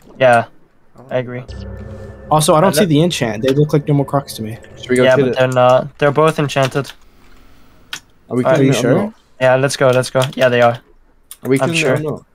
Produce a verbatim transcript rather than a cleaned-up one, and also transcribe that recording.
Yeah, I agree. Also, I don't And see that- the enchant. They look like normal crocs to me. Should we go Yeah, get but it? they're not. They're both enchanted. Are we Alright, killing you it or sure? not? Yeah, let's go. Let's go. Yeah, they are. Are we I'm killing sure. it or not?